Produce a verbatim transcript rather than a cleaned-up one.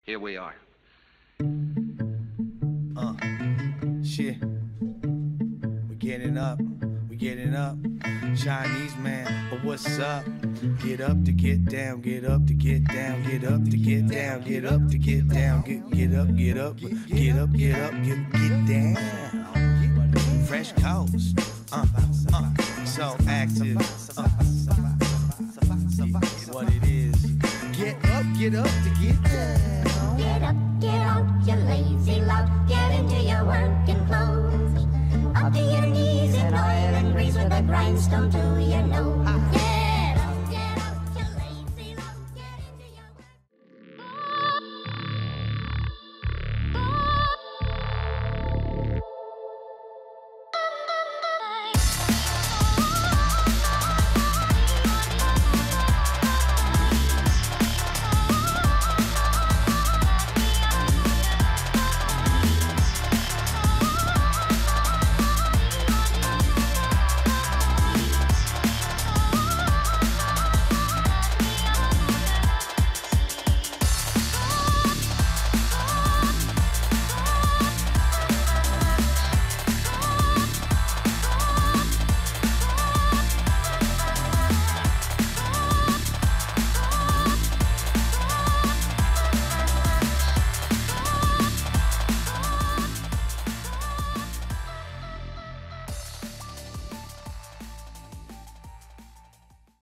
Here we are. Uh, shit. We're getting up, we're getting up. Chinese man, but what's up? Get up to get down, get up to get down, get up to get down, get up to get down, get get up, get up, get up, get up, get get down. Fresh coast, uh, uh, so active, uh, what it is. Get up, get up to get down. Get up, get out, you lazy lout. Get into your working clothes. Up to your knees in oil and grease with a grindstone too.